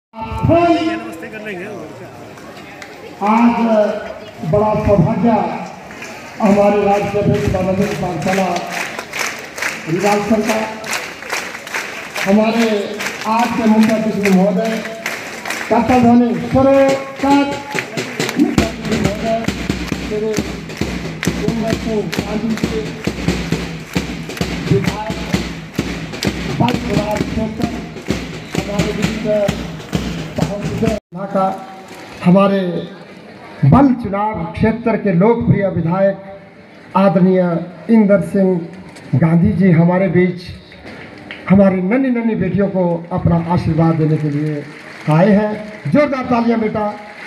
नमस्ते कर लेंगे। आज बड़ा सौभाग्य हमारे राज्य में माध्यमिक पाठशाला रिवालसर का हमारे आज के मुख्य अतिथि महोदय कर्तव्य ध्वनि महोदय श्री इंद्र सिंह गांधी जी विधायक बल चुनाव क्षेत्र हमारे बीच का हमारे बल चुनाव क्षेत्र के लोकप्रिय विधायक आदरणीय इंद्र सिंह गांधी जी हमारे बीच हमारी नन्ही नन्ही बेटियों को अपना आशीर्वाद देने के लिए आए हैं। जोरदार तालियां बेटा।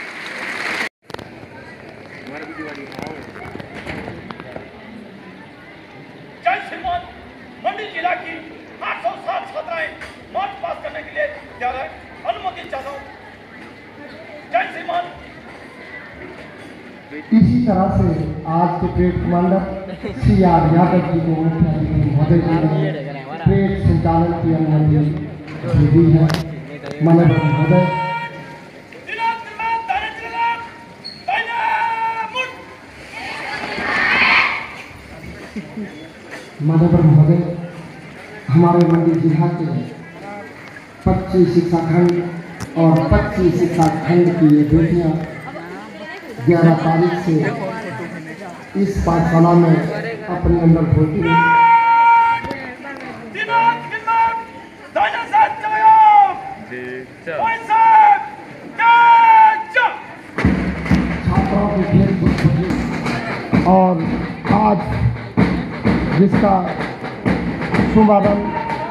जय श्रीमान मंडी जिला की 807 छात्राएं मार्च पास करने के लिए तैयार है। अनुमति चाहता हूँ। जय श्रीमान। इसी तरह से आज के parade commander CR Yadav ji को मुख्य अतिथि महोदय जी ने परेड संचालन की अनुमति दी है। माननीय महोदय माननीय महोदय हमारे मंडी जिला के 25 शिक्षा खंड और 25 शिक्षा खंड की ये बेटियाँ 11 तारीख से इस पाठशाला में अपने अंदर भर्ती छात्राओं की खेल कूद और आज जिसका शुभारंभ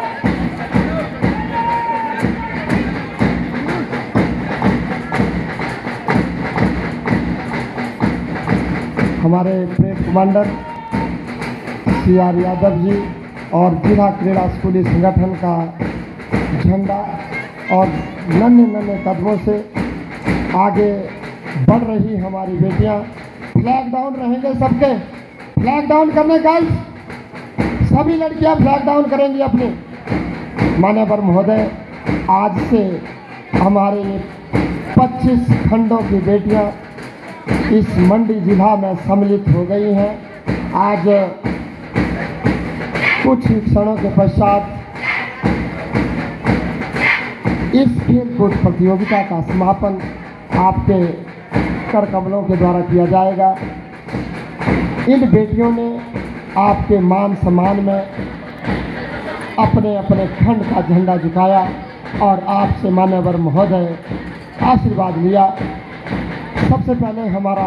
हमारे parade commander CR Yadav ji और जिला क्रीड़ा स्कूली संगठन का झंडा और नन्हे नन्हे कदमों से आगे बढ़ रही हमारी बेटियां। फ्लैग डाउन रहेंगे सबके, फ्लैग डाउन करने गर्ल्स सभी लड़कियां फ्लैग डाउन करेंगी अपने। माननीय महोदय आज से हमारे 25 खंडों की बेटियां इस मंडी जिला में सम्मिलित हो गई हैं। आज कुछ ही क्षणों के पश्चात इस खेल कूद प्रतियोगिता का समापन आपके कर कमलों के द्वारा किया जाएगा। इन बेटियों ने आपके मान सम्मान में अपने अपने खंड का झंडा झुकाया और आपसे माननीय महोदय आशीर्वाद लिया। सबसे पहले हमारा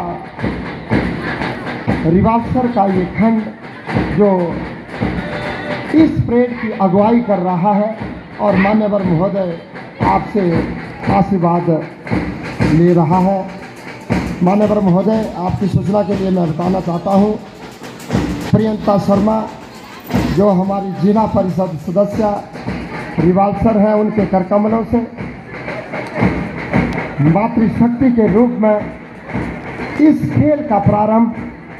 रिवालसर का ये खंड जो इस परेड की अगुवाई कर रहा है और माननीय महोदय आपसे आशीर्वाद ले रहा है। माननीय महोदय आपकी सूचना के लिए मैं बताना चाहता हूँ, प्रियंका शर्मा जो हमारी जिला परिषद सदस्य रिवालसर हैं, उनके करकमलों से मातृशक्ति के रूप में इस खेल का प्रारंभ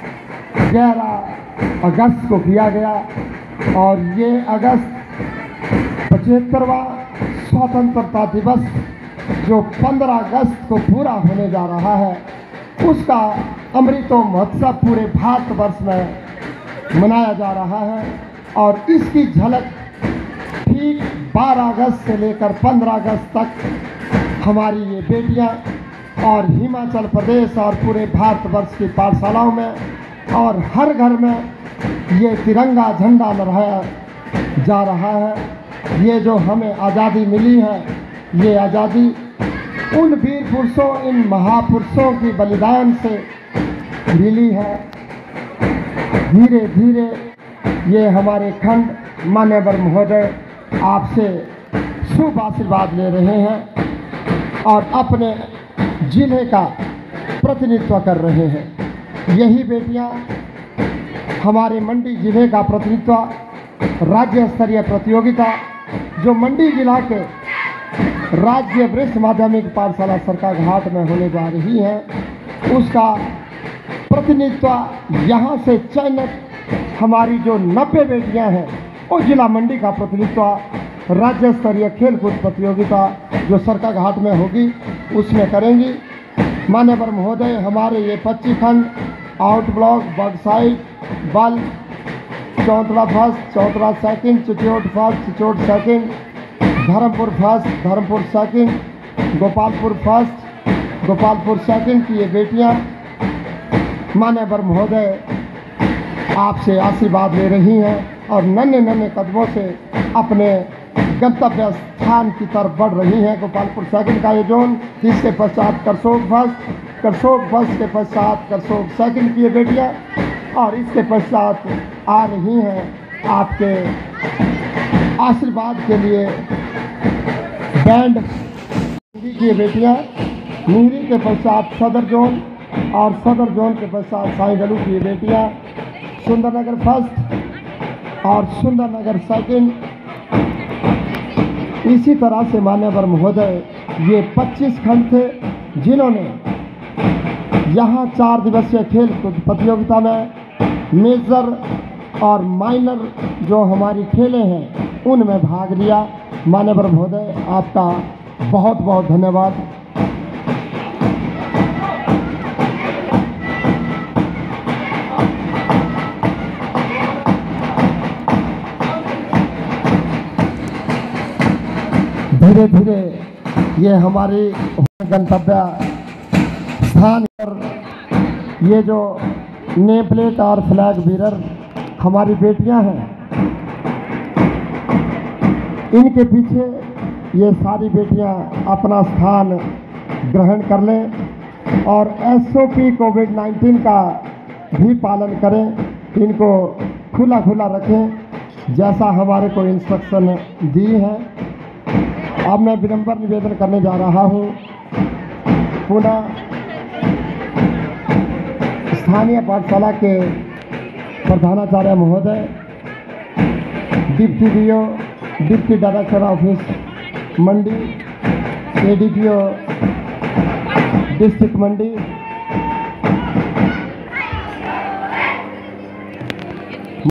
11 अगस्त को किया गया और ये अगस्त 75वां स्वतंत्रता दिवस जो 15 अगस्त को पूरा होने जा रहा है, उसका अमृतो महोत्सव पूरे भारतवर्ष में मनाया जा रहा है। और इसकी झलक ठीक 12 अगस्त से लेकर 15 अगस्त तक हमारी ये बेटियां और हिमाचल प्रदेश और पूरे भारतवर्ष की पाठशालाओं में और हर घर में ये तिरंगा झंडा लहराया जा रहा है। ये जो हमें आज़ादी मिली है, ये आज़ादी उन वीर पुरुषों, इन महापुरुषों की बलिदान से मिली है। धीरे धीरे ये हमारे खंड माननीय महोदय आपसे शुभ आशीर्वाद ले रहे हैं और अपने जिले का प्रतिनिधित्व कर रहे हैं। यही बेटियां हमारे मंडी जिले का प्रतिनिधित्व राज्य स्तरीय प्रतियोगिता जो मंडी जिला के राज्य वरिष्ठ माध्यमिक पाठशाला सरकाघाट में होने जा रही है, उसका प्रतिनिधित्व यहाँ से चयनित हमारी जो 90 बेटियां हैं वो जिला मंडी का प्रतिनिधित्व राज्य स्तरीय खेल कूद प्रतियोगिता जो सरका घाट में होगी उसमें करेंगी। मान्यवर महोदय, हमारे ये 25 खंड आउट ब्लॉक बगसाइड Balh Chautra first, Chautra second, Chichot first, Chichot second, Dharampur first, Dharampur second, Gopalpur first, Gopalpur second की ये बेटियां मान्यवर महोदय आपसे आशीर्वाद ले रही हैं और नन्हे नन्हे कदमों से अपने गंतव्य स्थान की तरफ बढ़ रही हैं। गोपालपुर सेकंड का ये जोन, इसके पश्चात करसोग फर्स्ट, करसोग फर्स्ट के पश्चात करसोग सेकंड की ये बेटियां और इसके पश्चात आ रही हैं आपके आशीर्वाद के लिए बैंड की ये बेटियां। नीरी के पश्चात सदर जोन और सदर जोन के पश्चात साई गलू की ये बेटियां। सुंदरनगर फर्स्ट और सुंदरनगर सेकंड। इसी तरह से मान्यवर महोदय ये 25 खंड थे जिन्होंने यहाँ 4 दिवसीय खेल कूद प्रतियोगिता में मेजर और माइनर जो हमारी खेलें हैं उनमें भाग लिया। मान्यवर महोदय आपका बहुत बहुत धन्यवाद। धीरे धीरे ये हमारी गंतव्य स्थान पर ये जो नेम प्लेट और फ्लैग बीरर हमारी बेटियां हैं, इनके पीछे ये सारी बेटियां अपना स्थान ग्रहण कर लें और SOP कोविड-19 का भी पालन करें। इनको खुला खुला रखें जैसा हमारे को इंस्ट्रक्शन दी है। अब मैं विनम्र निवेदन करने जा रहा हूँ पुनः स्थानीय पाठशाला के प्रधानाचार्य महोदय, deputy DO, deputy director office Mandi, ADPO district Mandi,